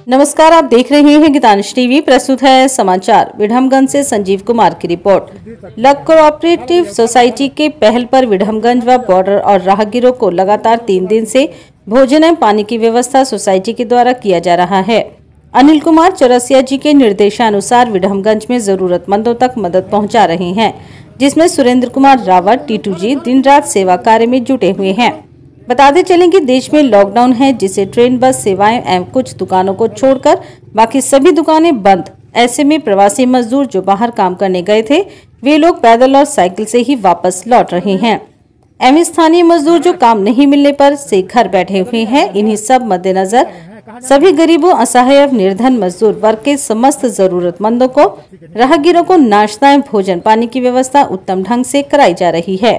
नमस्कार, आप देख रहे हैं गीतांश टीवी। प्रस्तुत है समाचार। विडम्बगंज से संजीव कुमार की रिपोर्ट। लक कोऑपरेटिव सोसाइटी के पहल पर विडम्बगंज व बॉर्डर और राहगीरों को लगातार 3 दिन से भोजन एवं पानी की व्यवस्था सोसाइटी के द्वारा किया जा रहा है। अनिल कुमार चौरसिया जी के निर्देशानुसार विडम्बगंज में जरूरतमंदों तक मदद पहुँचा रहे हैं, जिसमें सुरेंद्र कुमार रावत टीटू जी दिन रात सेवा कार्य में जुटे हुए हैं। बताते चलें कि देश में लॉकडाउन है, जिससे ट्रेन, बस सेवाएं एवं कुछ दुकानों को छोड़कर बाकी सभी दुकानें बंद। ऐसे में प्रवासी मजदूर जो बाहर काम करने गए थे, वे लोग पैदल और साइकिल से ही वापस लौट रहे हैं। एवं स्थानीय मजदूर जो काम नहीं मिलने पर से घर बैठे हुए हैं। इन्हीं सब मद्देनजर सभी गरीबों, असहाय एवं निर्धन मजदूर वर्ग के समस्त जरूरतमंदों को, राहगीरों को नाश्ता एवं भोजन पानी की व्यवस्था उत्तम ढंग से कराई जा रही है।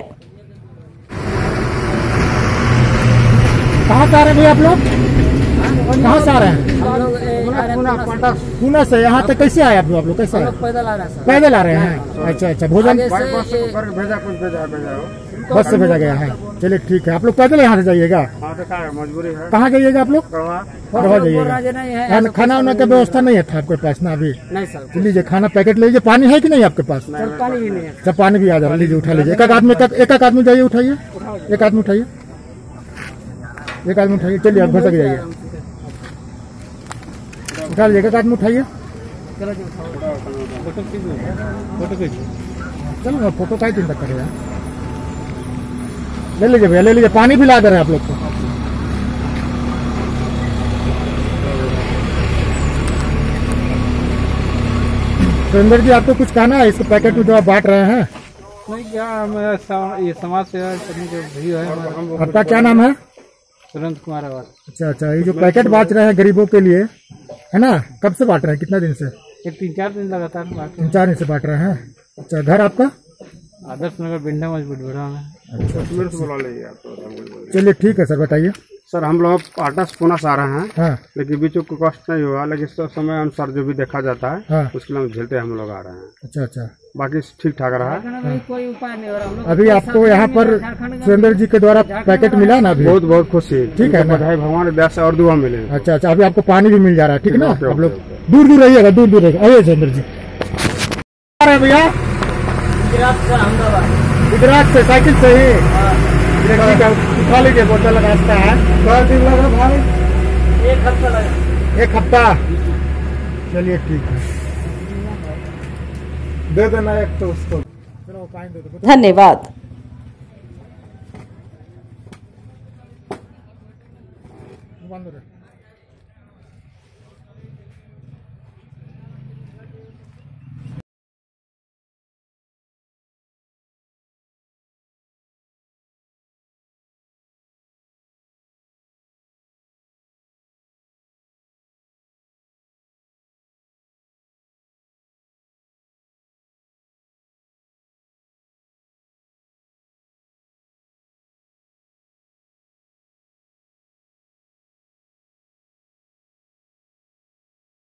कहाँ से आ रहे हैं भैया आप लोग? कहाँ से आ रहे हैं? पूना से। यहाँ तक कैसे आए आप लोग? कैसे आए? पैदल आ रहे हैं। अच्छा, भोजन बस से भेजा गया है। चलिए ठीक है, आप लोग पैदल यहाँ से जाइएगा? मजबूरी है। कहाँ जाइएगा आप लोग? रहा जाइएगा। खाना वाना का व्यवस्था नहीं है था आपके पास ना अभी? नहीं सर। लीजिए, खाना पैकेट लीजिए। पानी है कि नहीं आपके पास? पानी भी नहीं है। सब पानी भी आ जा रहा, लीजिए उठा लीजिए। एक एक आदमी जाइए, उठाइए। एक आदमी उठाइए, एक आदमी उठाइए। चलिए, आप भसक जाइए, उठा लीजिए। एक आदमी उठाइए। चलो फोटो का ही चिंता करेगा। ले लीजिए भैया, ले लीजिए। पानी भी ला दे रहे हैं आप लोग को। सुरेंद्र जी, आपको कुछ कहना है इसके पैकेट में जो आप बांट रहे हैं? नहीं, क्या ये समाज सेवा करने के भी है। आपका क्या नाम है? सुरेंद्र कुमार रावत। अच्छा, ये जो पैकेट बांट रहे हैं गरीबों के लिए, है ना? कब से बांट रहे हैं? कितने दिन से? ये 3-4 दिन लगातार 3-4 दिन से बांट रहे हैं। अच्छा, घर आपका? आदर्श नगर बिंडा बुढ़ा में। चलिए ठीक है सर, बताइए। सर, हम लोग पाटा से पुणे से आ रहे हैं। हाँ। लेकिन बीचों को कष्ट नहीं हुआ, लेकिन समय अनुसार जो भी देखा जाता है, हाँ। उसके लिए हम झेलते हम लोग आ रहे हैं। अच्छा, बाकी ठीक ठाक रहा है। कोई उपाय नहीं हो रहा। अभी आपको यहाँ पर सुरेंद्र जी के द्वारा पैकेट मिला ना? अभी बहुत खुशी। ठीक है ना? भगवान की दया से और दुआ मिले। अच्छा, अभी आपको पानी भी मिल जा रहा है। ठीक है ना? आप लोग दूर रहिएगा, दूर रहिएगा। आइए सुरेंद्र जी। आ रहे हैं भैया? गुजरात से साइकिल से ही? उठा लीजिए, बोतल रास्ता है। 4 दिन लगा भाई? 1 हफ्ता लगा। 1 हफ्ता? चलिए ठीक है, दे देना एक तो उसको। धन्यवाद। बंद